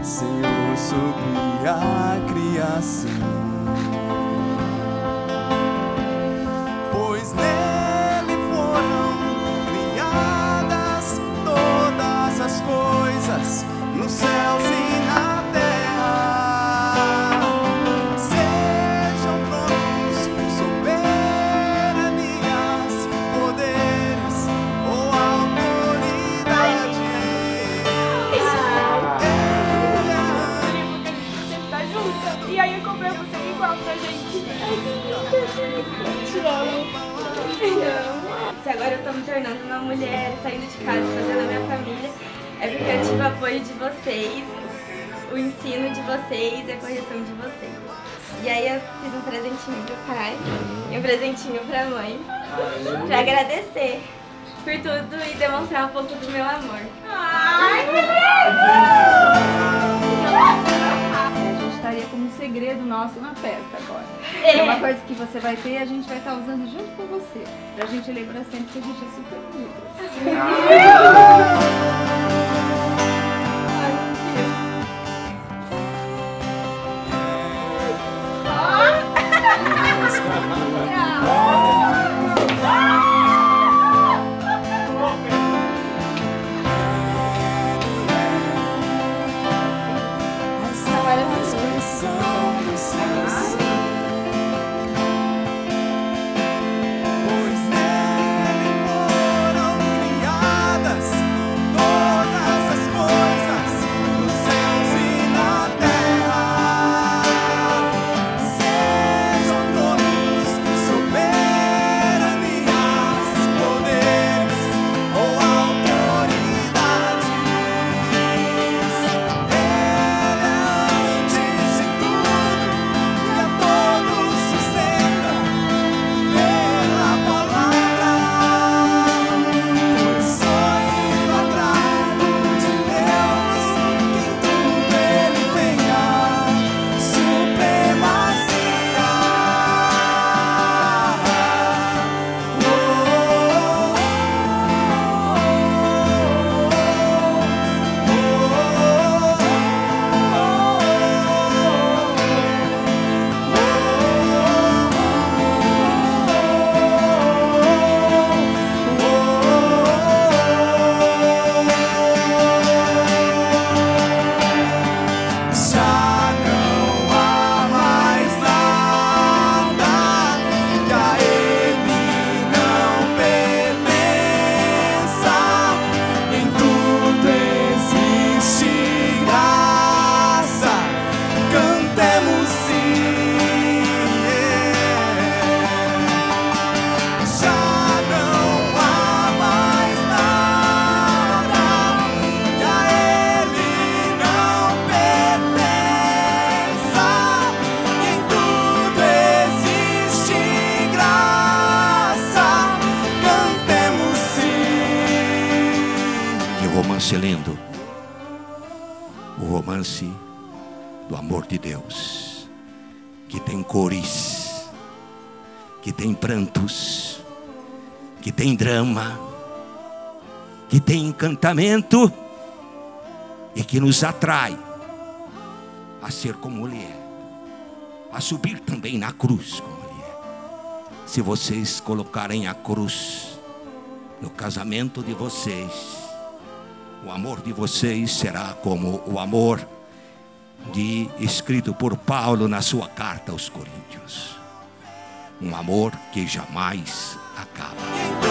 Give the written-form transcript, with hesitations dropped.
Senhor, sobre a criação. Pois nele foram criadas todas as coisas, nos céus e na terra. Sejam tronos, soberanias, poderes ou autoridade. E aí eu comprei você igual pra gente. Te amo. Se agora eu tô me tornando uma mulher, saindo de casa, fazendo a minha família, é porque eu tive o apoio de vocês, o ensino de vocês e a correção de vocês. E aí eu fiz um presentinho pro pai e um presentinho pra mãe, pra agradecer por tudo e demonstrar um pouco do meu amor. Ai, que estaria como um segredo nosso na festa agora. É uma coisa que você vai ter e a gente vai estar usando junto com você. Pra gente lembrar sempre que a gente é super unidas. Romance lindo, o romance do amor de Deus, que tem cores, que tem prantos, que tem drama, que tem encantamento e que nos atrai a ser como Ele é, a subir também na cruz como Ele é. Se vocês colocarem a cruz no casamento de vocês, o amor de vocês será como o amor escrito por Paulo na sua carta aos Coríntios. Um amor que jamais acaba.